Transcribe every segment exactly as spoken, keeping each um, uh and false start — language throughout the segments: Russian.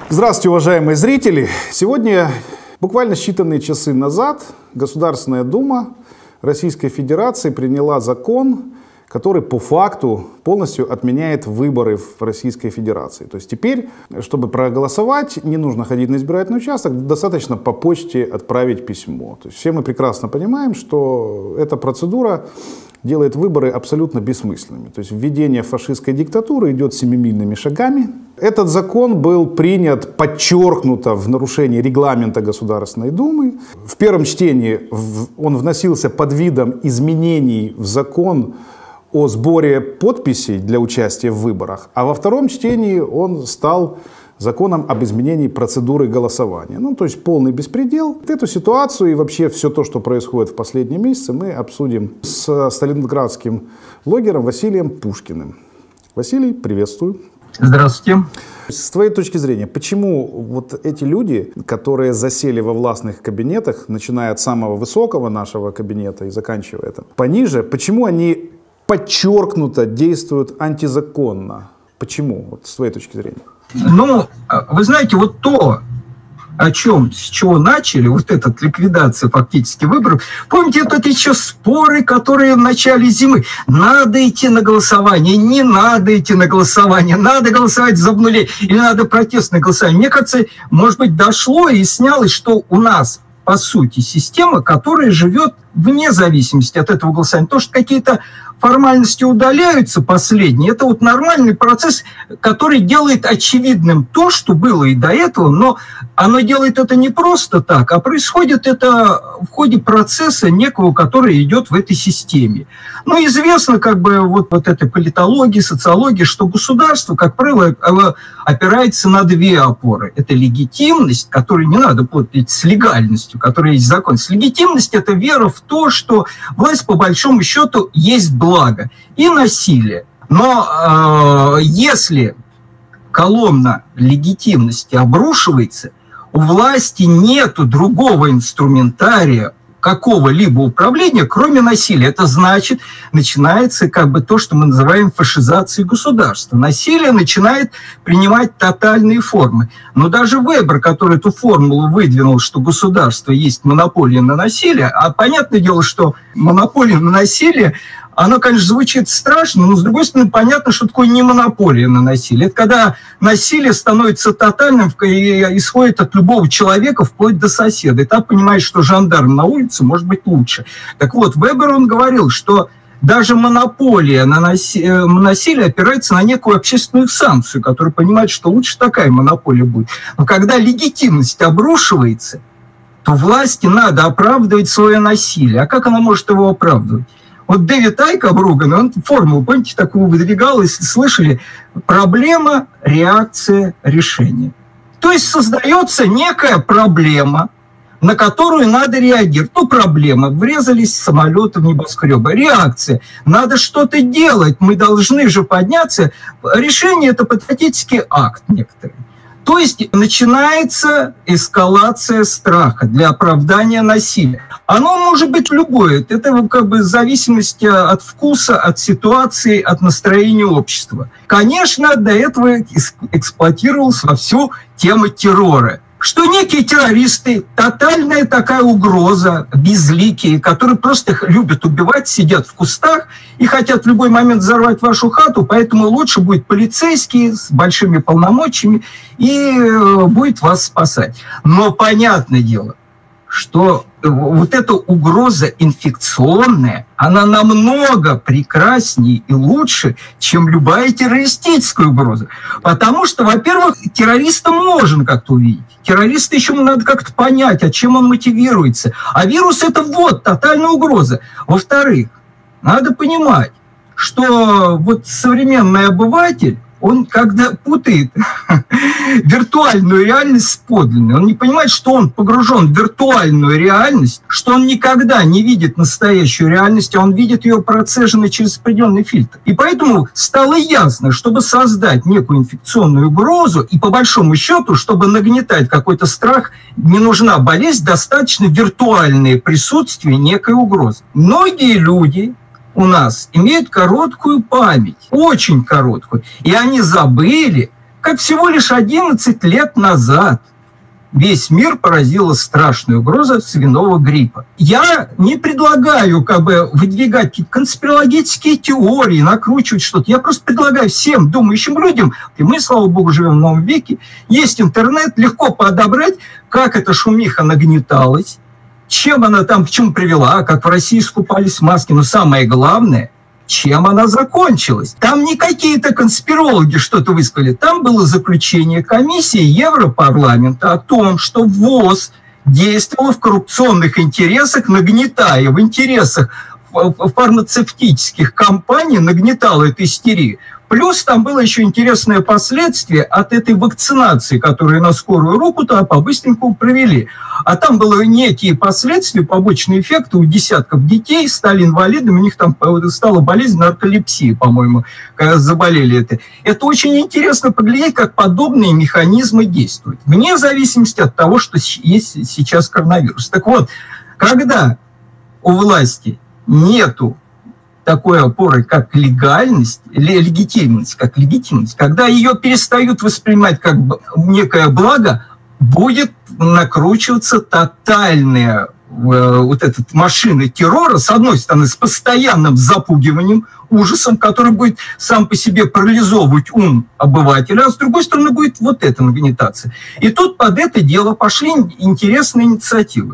Здравствуйте, уважаемые зрители! Сегодня, буквально считанные часы назад, Государственная Дума Российской Федерации приняла закон, который по факту полностью отменяет выборы в Российской Федерации. То есть теперь, чтобы проголосовать, не нужно ходить на избирательный участок, достаточно по почте отправить письмо. То есть все мы прекрасно понимаем, что эта процедура делает выборы абсолютно бессмысленными. То есть введение фашистской диктатуры идет семимильными шагами. Этот закон был принят подчеркнуто в нарушении регламента Государственной Думы. В первом чтении он вносился под видом изменений в закон о сборе подписей для участия в выборах, а во втором чтении он стал законом об изменении процедуры голосования. Ну, то есть полный беспредел. Эту ситуацию и вообще все то, что происходит в последние месяцы, мы обсудим с сталинградским блогером Василием Пушкиным. Василий, приветствую. Здравствуйте. С твоей точки зрения, почему вот эти люди, которые засели во властных кабинетах, начиная от самого высокого нашего кабинета и заканчивая это, пониже, почему они подчеркнуто действуют антизаконно? Почему, вот, с твоей точки зрения? Ну, вы знаете, вот то, о чем, с чего начали, вот эта ликвидация фактически выборов, помните, это еще споры, которые в начале зимы. Надо идти на голосование, не надо идти на голосование, надо голосовать за обнуление, или надо протестное голосование. Мне кажется, может быть, дошло и снялось, что у нас, по сути, система, которая живет вне зависимости от этого голосования. То, что какие-то формальности удаляются последние, это вот нормальный процесс, который делает очевидным то, что было и до этого, но оно делает это не просто так, а происходит это в ходе процесса некого, который идет в этой системе. Ну, известно, как бы, вот, вот этой политологии, социологии, что государство, как правило, опирается на две опоры. Это легитимность, которую не надо путать с легальностью, которая есть закон. С легитимностью это вера в то, что власть, по большому счету, есть благо, и насилие. Но э, если колонна легитимности обрушивается, у власти нету другого инструментария какого-либо управления, кроме насилия. Это значит, начинается как бы то, что мы называем фашизацией государства. Насилие начинает принимать тотальные формы. Но даже Вебер, который эту формулу выдвинул, что государство есть монополия на насилие, а понятное дело, что монополия на насилие, оно, конечно, звучит страшно, но, с другой стороны, понятно, что такое не монополия на насилие. Это когда насилие становится тотальным и исходит от любого человека вплоть до соседа. И там понимаешь, что жандарм на улице может быть лучше. Так вот, Вебер, он говорил, что даже монополия на насилие опирается на некую общественную санкцию, которая понимает, что лучше такая монополия будет. Но когда легитимность обрушивается, то власти надо оправдывать свое насилие. А как она может его оправдывать? Вот Дэвид Айк обруганный, он формулу, помните, такую выдвигал, если слышали, проблема, реакция, решение. То есть создается некая проблема, на которую надо реагировать. Ну, проблема, врезались самолеты в небоскребы. Реакция, надо что-то делать, мы должны же подняться. Решение – это патетический акт некоторый. То есть начинается эскалация страха для оправдания насилия. Оно может быть любое. Это как бы в зависимости от вкуса, от ситуации, от настроения общества. Конечно, до этого эксплуатировалась вовсю тема террора. Что некие террористы, тотальная такая угроза, безликие, которые просто любят убивать, сидят в кустах и хотят в любой момент взорвать вашу хату, поэтому лучше будет полицейский с большими полномочиями и будет вас спасать. Но понятное дело, что вот эта угроза инфекционная, она намного прекраснее и лучше, чем любая террористическая угроза. Потому что, во-первых, террориста можно как-то увидеть. Террориста еще надо как-то понять, а чем он мотивируется. А вирус – это вот тотальная угроза. Во-вторых, надо понимать, что вот современный обыватель, он когда путает виртуальную реальность с подлинной, он не понимает, что он погружен в виртуальную реальность, что он никогда не видит настоящую реальность, а он видит ее процеженной через определенный фильтр. И поэтому стало ясно, чтобы создать некую инфекционную угрозу, и по большому счету, чтобы нагнетать какой-то страх, не нужна болезнь, достаточно виртуальное присутствие некой угрозы. Многие люди у нас имеют короткую память, очень короткую, и они забыли, как всего лишь одиннадцать лет назад весь мир поразила страшная угроза свиного гриппа. Я не предлагаю как бы выдвигать какие-то конспирологические теории, накручивать что-то. Я просто предлагаю всем думающим людям, и мы, слава богу, живем в новом веке, есть интернет, легко подобрать, как эта шумиха нагнеталась, чем она там, к чему привела, как в России скупались маски, но самое главное, чем она закончилась. Там не какие-то конспирологи что-то высказали, там было заключение комиссии Европарламента о том, что ВОЗ действовала в коррупционных интересах, нагнетая в интересах фармацевтических компаний, нагнетала эту истерию. Плюс там было еще интересное последствие от этой вакцинации, которую на скорую руку-то по-быстренькому провели. А там были некие последствия, побочные эффекты у десятков детей, стали инвалидами, у них там стала болезнь нарколепсии, по-моему, когда заболели это. Это очень интересно поглядеть, как подобные механизмы действуют, вне зависимости от того, что есть сейчас коронавирус. Так вот, когда у власти нету такой опоры, как легальность, легитимность, как легитимность, когда ее перестают воспринимать как некое благо, будет накручиваться тотальная вот эта машина террора, с одной стороны, с постоянным запугиванием, ужасом, который будет сам по себе парализовывать ум обывателя, а с другой стороны будет вот эта нагнетация. И тут под это дело пошли интересные инициативы.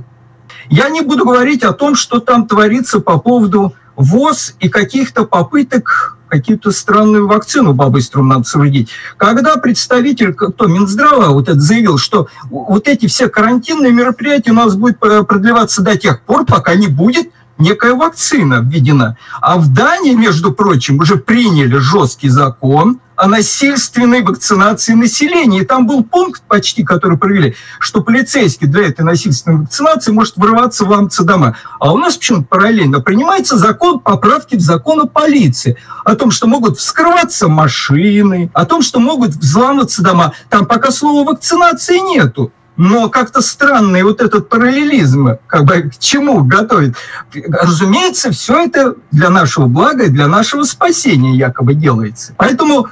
Я не буду говорить о том, что там творится по поводу ВОЗ и каких-то попыток какую-то странную вакцину по-быстрому надо соорудить. Когда представитель кто, Минздрава вот это заявил, что вот эти все карантинные мероприятия у нас будут продлеваться до тех пор, пока не будет некая вакцина введена. А в Дании, между прочим, уже приняли жесткий закон о насильственной вакцинации населения. И там был пункт почти, который провели, что полицейский для этой насильственной вакцинации может врываться в амцедома. А у нас почему-то параллельно принимается закон поправки в закон о полиции. О том, что могут вскрываться машины, о том, что могут взламываться дома. Там пока слова вакцинации нету. Но как-то странный вот этот параллелизм, как бы к чему готовит. Разумеется, все это для нашего блага и для нашего спасения якобы делается. Поэтому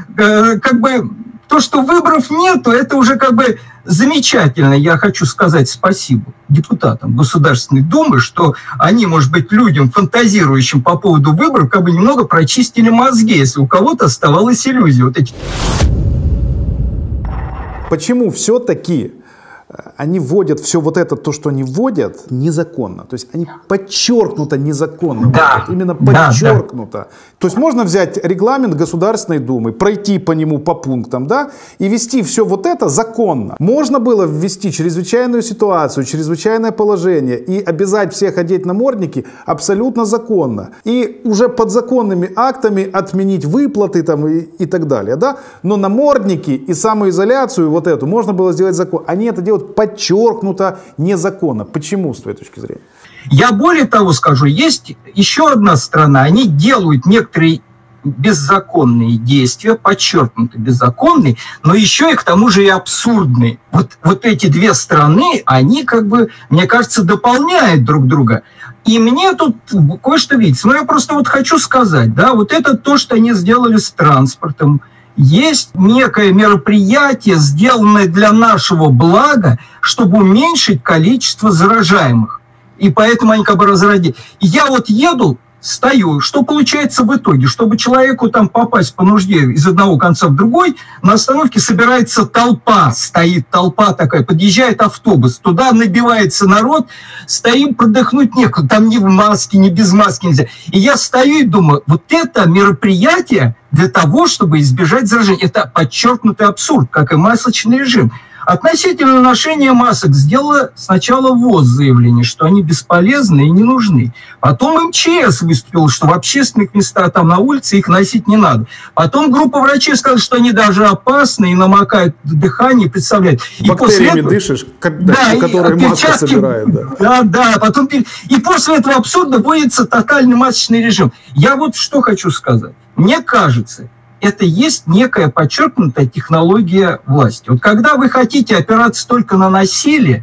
как бы то, что выборов нету, это уже как бы замечательно. Я хочу сказать спасибо депутатам Государственной Думы, что они, может быть, людям, фантазирующим по поводу выборов, как бы немного прочистили мозги, если у кого-то оставалась иллюзия. Вот эти... Почему все-таки они вводят все вот это, то, что они вводят, незаконно. То есть они подчеркнуто незаконно. Да. Вот, именно подчеркнуто. Да, да. То есть можно взять регламент Государственной Думы, пройти по нему по пунктам, да, и вести все вот это законно. Можно было ввести чрезвычайную ситуацию, чрезвычайное положение и обязать всех одеть намордники абсолютно законно. И уже подзаконными актами отменить выплаты там и, и так далее. Да? Но намордники и самоизоляцию вот эту можно было сделать законно. Они это делают подчеркнуто незаконно. Почему, с твоей точки зрения? Я более того скажу, есть еще одна страна, они делают некоторые беззаконные действия, подчеркнуто беззаконные, но еще и к тому же и абсурдные. Вот, вот эти две страны, они как бы, мне кажется, дополняют друг друга. И мне тут кое-что видится. Но я просто вот хочу сказать, да, вот это то, что они сделали с транспортом. Есть некое мероприятие, сделанное для нашего блага, чтобы уменьшить количество заражаемых. И поэтому они как бы разродили. И я вот еду, стою. Что получается в итоге? Чтобы человеку там попасть по нужде из одного конца в другой, на остановке собирается толпа. Стоит толпа такая, подъезжает автобус. Туда набивается народ. Стоим, продохнуть некуда. Там ни в маске, ни без маски нельзя. И я стою и думаю, вот это мероприятие для того, чтобы избежать заражения. Это подчеркнутый абсурд, как и масочный режим. Относительно ношения масок сделала сначала ВОЗ заявление, что они бесполезны и не нужны. Потом эм че эс выступил, что в общественных местах, там на улице их носить не надо. Потом группа врачей сказала, что они даже опасны и намокают дыхание, представляют. И после этого, дышишь, когда, да, которые маска собирает. Да. да, да. Потом, и после этого абсурда вводится тотальный масочный режим. Я вот что хочу сказать. Мне кажется, это есть некая подчеркнутая технология власти. Вот когда вы хотите опираться только на насилие,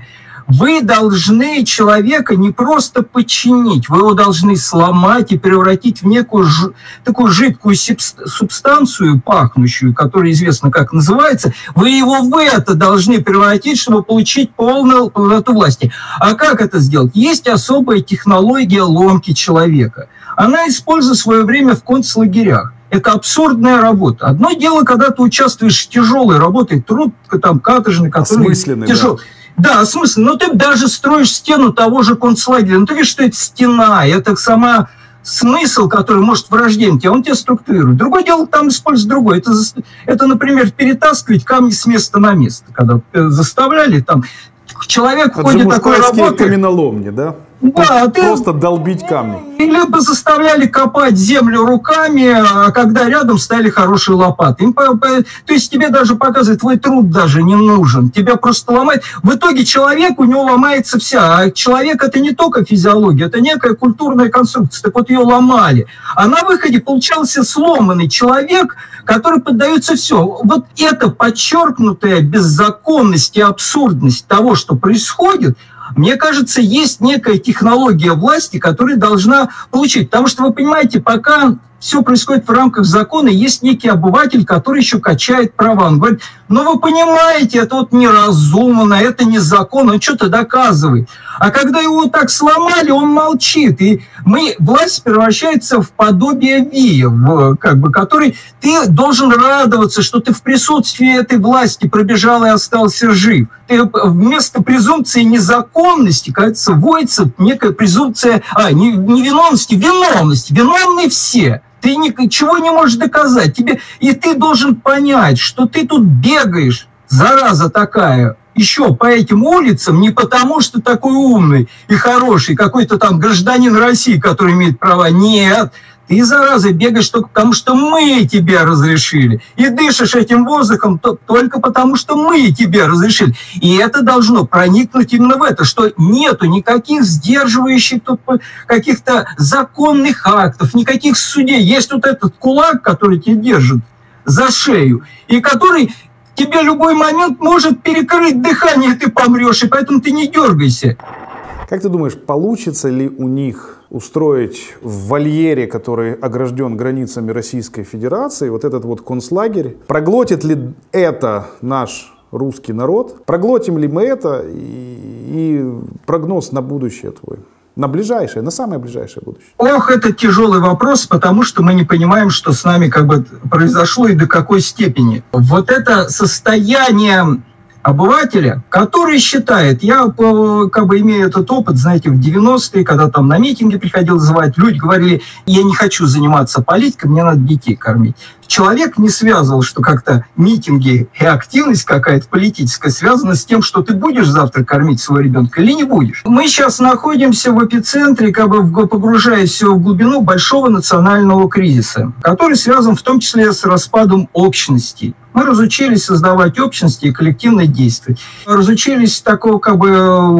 Вы должны человека не просто подчинить, вы его должны сломать и превратить в некую ж... такую жидкую субстанцию, пахнущую, которая известно как называется. Вы его в это должны превратить, чтобы получить полную полноту власти. А как это сделать? Есть особая технология ломки человека. Она использует в свое время в концлагерях. Это абсурдная работа. Одно дело, когда ты участвуешь в тяжелой работе, труд там каторжный, который тяжелый. Да. Да, осмысленно. Но ты даже строишь стену того же концлагеря. Ну, ты видишь, что это стена, это сама смысл, который может врожден тебе, он тебя структурирует. Другое дело, там используют другое. Это, это, например, перетаскивать камни с места на место. Когда заставляли там... Человек в ходе такой работы... каменоломни, да? Да, ты... Просто долбить камни. Либо заставляли копать землю руками, а когда рядом стояли хорошие лопаты. Им, то есть тебе даже показывают, твой труд даже не нужен. Тебя просто ломает. В итоге человек, у него ломается вся. А человек это не только физиология, это некая культурная конструкция. Так вот ее ломали. А на выходе получался сломанный человек, который поддается все. Вот эта подчеркнутая беззаконность и абсурдность того, что происходит, мне кажется, есть некая технология власти, которая должна получить. Потому что, вы понимаете, пока все происходит в рамках закона, есть некий обыватель, который еще качает права. Он говорит, ну вы понимаете, это вот неразумно, это незаконно, он что-то доказывает. А когда его так сломали, он молчит. И мы, власть превращается в подобие вия, в, как бы, который ты должен радоваться, что ты в присутствии этой власти пробежал и остался жив. Ты вместо презумпции незаконности, кажется, вводится некая презумпция а, невиновности, виновности. Виновны все. Ты ничего не можешь доказать. Тебе... И ты должен понять, что ты тут бегаешь, зараза такая, еще по этим улицам не потому, что такой умный и хороший, какой-то там гражданин России, который имеет права. Нет, ты, зараза, бегаешь только потому, что мы тебе разрешили. И дышишь этим воздухом только потому, что мы тебе разрешили. И это должно проникнуть именно в это, что нету никаких сдерживающих каких-то законных актов, никаких судей. Есть вот этот кулак, который тебя держит за шею, и который... тебе любой момент может перекрыть дыхание, и ты помрешь, и поэтому ты не дергайся. Как ты думаешь, получится ли у них устроить в вольере, который огражден границами Российской Федерации, вот этот вот концлагерь? Проглотит ли это наш русский народ? Проглотим ли мы это? И, и прогноз на будущее твой? На ближайшее, на самое ближайшее будущее. Ох, это тяжелый вопрос, потому что мы не понимаем, что с нами как бы произошло и до какой степени. Вот это состояние обывателя, который считает, я как бы имею этот опыт, знаете, в девяностые, когда там на митинги приходил звать, люди говорили, я не хочу заниматься политикой, мне надо детей кормить. Человек не связывал, что как-то митинги и активность какая-то политическая связана с тем, что ты будешь завтра кормить своего ребенка или не будешь. Мы сейчас находимся в эпицентре, как бы погружаясь в глубину большого национального кризиса, который связан в том числе с распадом общностей. Мы разучились создавать общности и коллективно действовать. Разучились такого, как бы,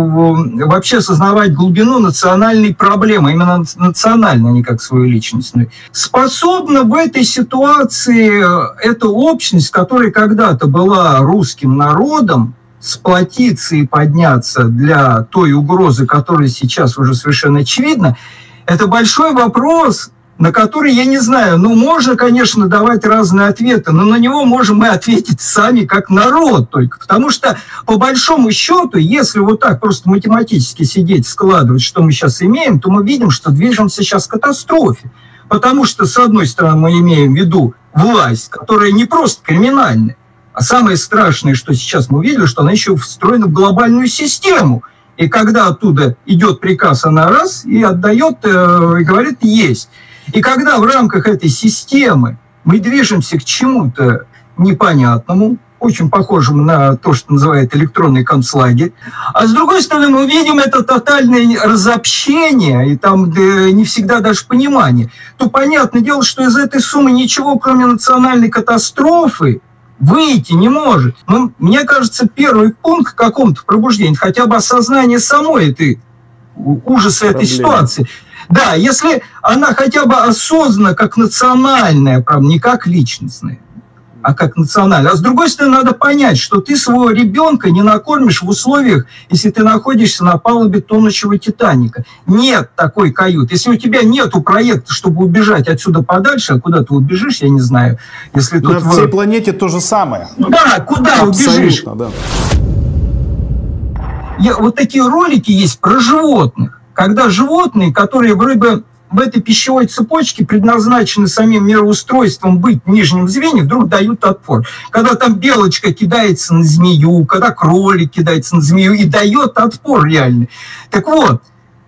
вообще осознавать глубину национальной проблемы, именно национальной, а не как свою личностную. Способна в этой ситуации эта общность, которая когда-то была русским народом, сплотиться и подняться для той угрозы, которая сейчас уже совершенно очевидна, это большой вопрос, на который, я не знаю, ну, можно, конечно, давать разные ответы, но на него можем мы ответить сами как народ только. Потому что, по большому счету, если вот так просто математически сидеть, складывать, что мы сейчас имеем, то мы видим, что движемся сейчас к катастрофе. Потому что, с одной стороны, мы имеем в виду власть, которая не просто криминальная, а самое страшное, что сейчас мы увидели, что она еще встроена в глобальную систему. И когда оттуда идет приказ, она раз и отдает, э, и говорит «есть». И когда в рамках этой системы мы движемся к чему-то непонятному, очень похожему на то, что называют электронный концлагерь, а с другой стороны мы видим это тотальное разобщение, и там да, не всегда даже понимание, то понятное дело, что из этой суммы ничего, кроме национальной катастрофы, выйти не может. Но, мне кажется, первый пункт к какому-то пробуждению, хотя бы осознание самой этой ужаса этой ситуации. Да, если она хотя бы осознана как национальная, правда, не как личностная, а как национальный. А с другой стороны, надо понять, что ты своего ребенка не накормишь в условиях, если ты находишься на палубе тонущего «Титаника». Нет такой каюты. Если у тебя нету проекта, чтобы убежать отсюда подальше, а куда ты убежишь, я не знаю. Если на тут всей в... планете то же самое. Да, куда абсолютно, убежишь? Да. Я, вот такие ролики есть про животных, когда животные, которые вроде в этой пищевой цепочке предназначены самим мироустройством быть в нижнем звене, вдруг дают отпор. Когда там белочка кидается на змею, когда кролик кидается на змею и дает отпор реальный. Так вот,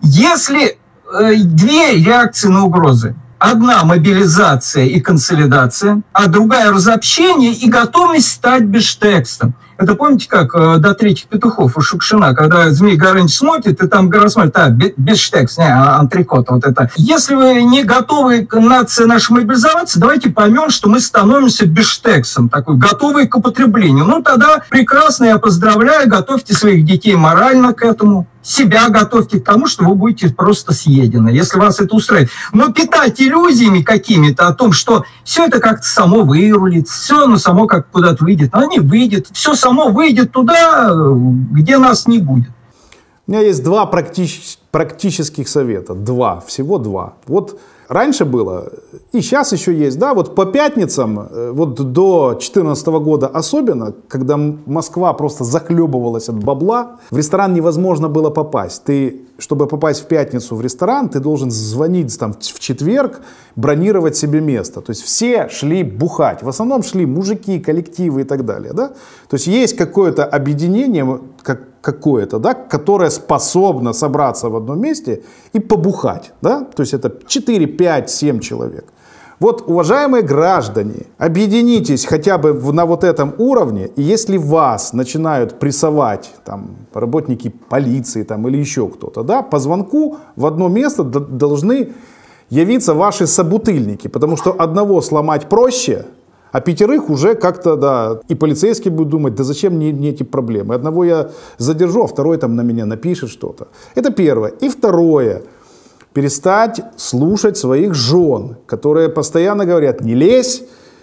если э, две реакции на угрозы, одна мобилизация и консолидация, а другая разобщение и готовность стать бифштексом. Это помните, как э, до третьих петухов у Шукшина, когда Змей Горыныч смотрит, и там гора смотрит, а, бифштекс, не, а, антрикот, вот это. Если вы не готовы к нации нашей мобилизоваться, давайте поймем, что мы становимся бифштексом, такой, готовый к употреблению. Ну, тогда прекрасно, я поздравляю, готовьте своих детей морально к этому. Себя готовьте к тому, что вы будете просто съедены, если вас это устраивает. Но питать иллюзиями какими-то о том, что все это как-то само вырулит, все оно само как куда-то выйдет, но не выйдет, все само выйдет туда, где нас не будет. У меня есть два практич... практических совета. Два, всего два. Вот раньше было, и сейчас еще есть, да, вот по пятницам, вот до две тысячи четырнадцатого года особенно, когда Москва просто захлебывалась от бабла, в ресторан невозможно было попасть. Ты, чтобы попасть в пятницу в ресторан, ты должен звонить там в четверг, бронировать себе место. То есть все шли бухать. В основном шли мужики, коллективы и так далее, да. То есть есть какое-то объединение, как какое-то, да, которое способно собраться в одном месте и побухать, да, то есть это четыре, пять, семь человек. Вот, уважаемые граждане, объединитесь хотя бы на вот этом уровне, и если вас начинают прессовать там, работники полиции там, или еще кто-то, да, по звонку в одно место должны явиться ваши собутыльники, потому что одного сломать проще, а пятерых уже как-то, да, и полицейские будут думать, да зачем мне, мне эти проблемы. Одного я задержу, а второй там на меня напишет что-то. Это первое. И второе. Перестать слушать своих жен, которые постоянно говорят, не лезь,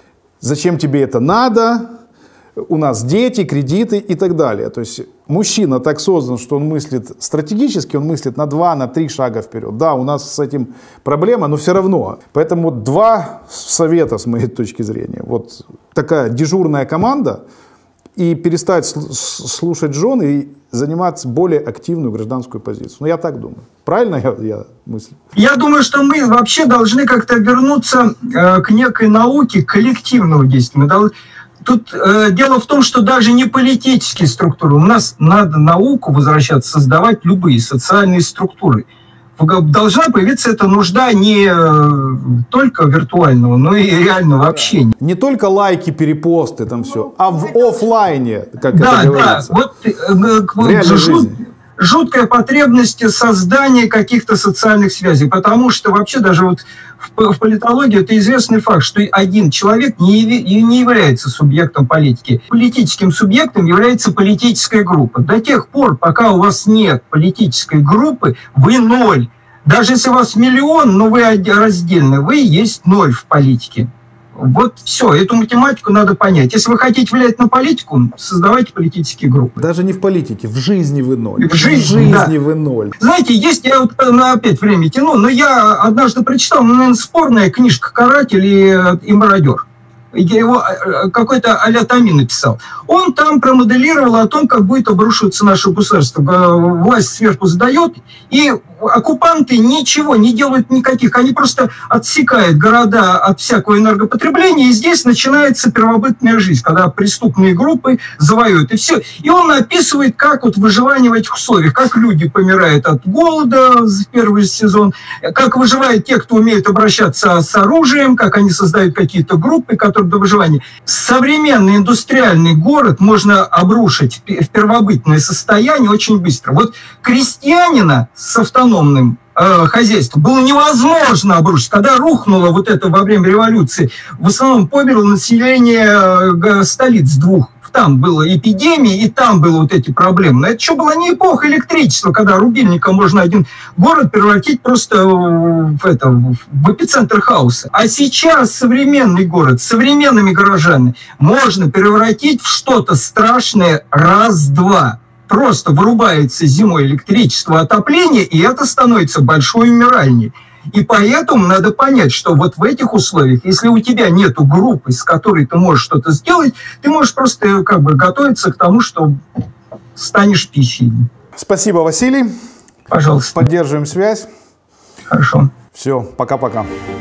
зачем тебе это надо, у нас дети, кредиты и так далее. То есть мужчина так создан, что он мыслит стратегически, он мыслит на два, на три шага вперед. Да, у нас с этим проблема, но все равно. Поэтому два совета с моей точки зрения. Вот такая дежурная команда и перестать слушать жен и заниматься более активную гражданскую позицию. Ну, я так думаю. Правильно я, я мыслю? Я думаю, что мы вообще должны как-то вернуться э, к некой науке коллективного действия. Мы должны... Тут э, дело в том, что даже не политические структуры. У нас надо науку возвращаться, создавать любые социальные структуры. Должна появиться эта нужда не э, только виртуального, но и реального общения. Не только лайки, перепосты, там все, а в офлайне, как да, это говорится. Да, вот, э, в реальной жизни. Жуткая потребность создания каких-то социальных связей, потому что вообще даже вот в, в политологии это известный факт, что один человек не, не является субъектом политики. Политическим субъектом является политическая группа. До тех пор, пока у вас нет политической группы, вы ноль. Даже если у вас миллион, но вы раздельны, вы есть ноль в политике. Вот все, эту математику надо понять. Если вы хотите влиять на политику, создавайте политические группы. Даже не в политике, в жизни вы ноль. В жизни, в жизни да. вы ноль. Знаете, есть, я вот на опять время тяну, но я однажды прочитал, ну, наверное, спорная книжка «Каратель» и, и «Мародер». Я его какой-то а-ля Томи написал. Он там промоделировал о том, как будет обрушиваться наше государство. Власть сверху задает, и оккупанты ничего не делают никаких. Они просто отсекают города от всякого энергопотребления, и здесь начинается первобытная жизнь, когда преступные группы завоюют. И все. И он описывает, как вот выживание в этих условиях, как люди помирают от голода в первый сезон, как выживают те, кто умеет обращаться с оружием, как они создают какие-то группы, которые до выживания. Современный индустриальный город можно обрушить в первобытное состояние очень быстро. Вот крестьянина с автономным э, хозяйством было невозможно обрушить. Когда рухнуло вот это во время революции, в основном померло население э, столиц двух там была эпидемия, и там были вот эти проблемы. Но это что, была не эпоха электричества, когда рубильником можно один город превратить просто в, это, в эпицентр хаоса. А сейчас современный город с современными горожанами можно превратить в что-то страшное раз-два. Просто вырубается зимой электричество, отопление, и это становится большой умиральней. И поэтому надо понять, что вот в этих условиях, если у тебя нету группы, с которой ты можешь что-то сделать, ты можешь просто как бы готовиться к тому, что станешь пищей. Спасибо, Василий. Пожалуйста. Поддерживаем связь. Хорошо. Все, пока-пока.